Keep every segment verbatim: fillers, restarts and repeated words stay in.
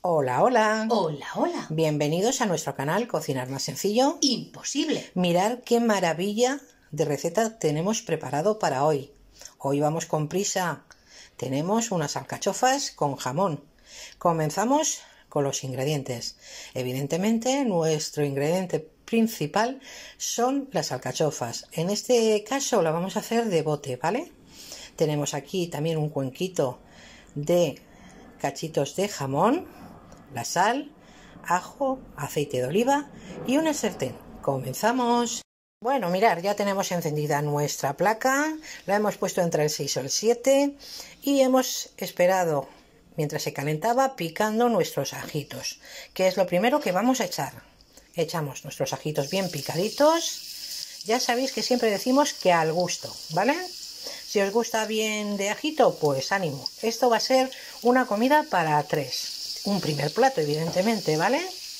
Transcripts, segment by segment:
Hola, hola. Hola, hola. Bienvenidos a nuestro canal Cocinar Más Sencillo. Imposible. Mirad qué maravilla de receta tenemos preparado para hoy. Hoy vamos con prisa. Tenemos unas alcachofas con jamón. Comenzamos con los ingredientes. Evidentemente, nuestro ingrediente principal son las alcachofas. En este caso la vamos a hacer de bote, ¿vale? Tenemos aquí también un cuenquito de cachitos de jamón, la sal, ajo, aceite de oliva y una sartén. ¡Comenzamos! Bueno, mirar, ya tenemos encendida nuestra placa, la hemos puesto entre el seis o el siete y hemos esperado mientras se calentaba picando nuestros ajitos, que es lo primero que vamos a echar. Echamos nuestros ajitos bien picaditos. Ya sabéis que siempre decimos que al gusto, ¿vale? Si os gusta bien de ajito, pues ánimo. Esto va a ser una comida para tres. Un primer plato, evidentemente, ¿vale?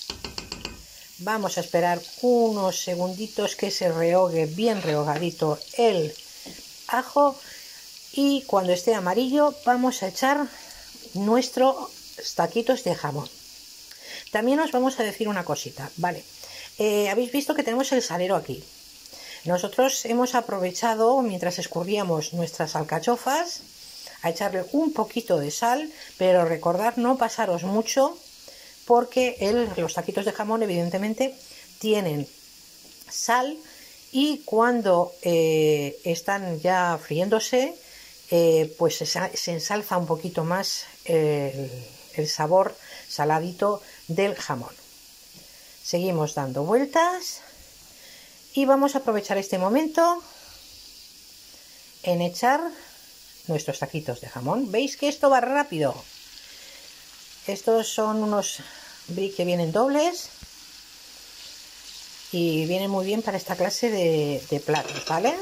Vamos a esperar unos segunditos que se rehogue bien rehogadito el ajo. Y cuando esté amarillo vamos a echar nuestros taquitos de jamón. También os vamos a decir una cosita, ¿vale? Eh, habéis visto que tenemos el salero aquí. Nosotros hemos aprovechado, mientras escurríamos nuestras alcachofas, a echarle un poquito de sal, pero recordad no pasaros mucho porque el, los taquitos de jamón evidentemente tienen sal y cuando eh, están ya friéndose, eh, pues se, se ensalza un poquito más el, el sabor saladito del jamón. Seguimos dando vueltas. Y vamos a aprovechar este momento en echar nuestros taquitos de jamón. ¿Veis que esto va rápido? Estos son unos brick que vienen dobles y vienen muy bien para esta clase de, de platos, ¿vale?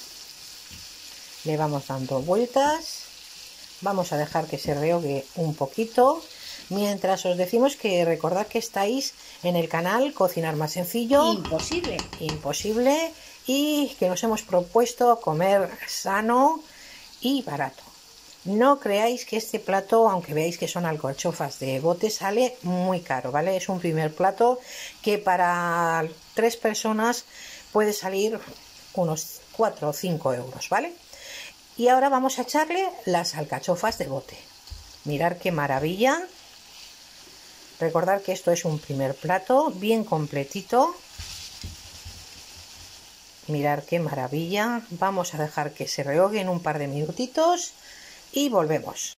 Le vamos dando vueltas. Vamos a dejar que se rehogue un poquito. Mientras os decimos que recordad que estáis en el canal Cocinar Más Sencillo. Imposible. Imposible. Y que nos hemos propuesto comer sano y barato. No creáis que este plato, aunque veáis que son alcachofas de bote, sale muy caro, ¿vale? Es un primer plato que para tres personas puede salir unos cuatro o cinco euros, ¿vale? Y ahora vamos a echarle las alcachofas de bote. Mirad qué maravilla. Recordad que esto es un primer plato bien completito. Mirad qué maravilla. Vamos a dejar que se rehoguen un par de minutitos y volvemos.